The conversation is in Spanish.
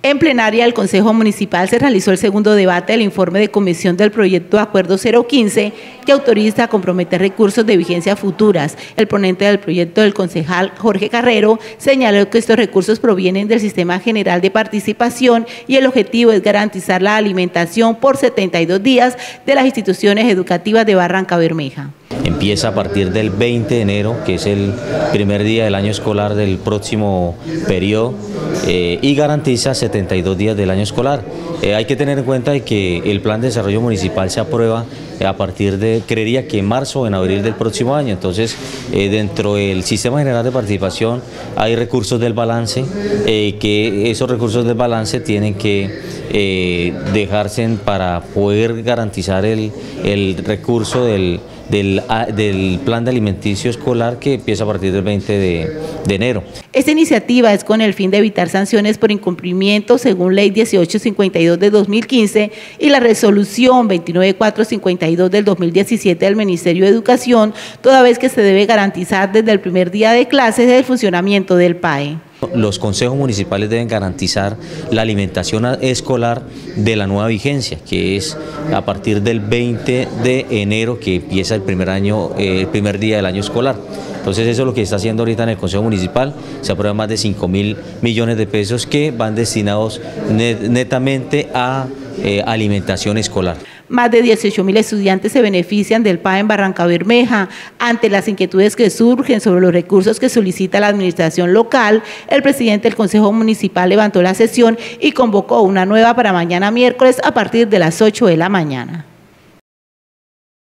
En plenaria del Consejo Municipal se realizó el segundo debate del informe de comisión del proyecto de acuerdo 015 que autoriza a comprometer recursos de vigencia futuras. El ponente del proyecto, el concejal Jorge Carrero, señaló que estos recursos provienen del Sistema General de Participación y el objetivo es garantizar la alimentación por 72 días de las instituciones educativas de Barrancabermeja. Empieza a partir del 20 de enero, que es el primer día del año escolar del próximo periodo, y garantiza 72 días del año escolar. Hay que tener en cuenta de que el Plan de Desarrollo Municipal se aprueba a partir de, creería que en marzo o en abril del próximo año. Entonces, dentro del Sistema General de Participación hay recursos del balance, que esos recursos del balance tienen que dejarse para poder garantizar el recurso del plan de alimenticio escolar que empieza a partir del 20 de enero. Esta iniciativa es con el fin de evitar sanciones por incumplimiento según Ley 1852 de 2015 y la Resolución 29452 del 2017 del Ministerio de Educación, toda vez que se debe garantizar desde el primer día de clases el funcionamiento del PAE. Los consejos municipales deben garantizar la alimentación escolar de la nueva vigencia, que es a partir del 20 de enero que empieza el primer día del año escolar. Entonces eso es lo que está haciendo ahorita en el Consejo Municipal. Se aprueban más de 5.000 millones de pesos que van destinados netamente a alimentación escolar. Más de 18.000 estudiantes se benefician del PAE en Barrancabermeja. Ante las inquietudes que surgen sobre los recursos que solicita la administración local, el presidente del Consejo Municipal levantó la sesión y convocó una nueva para mañana miércoles a partir de las 8 de la mañana.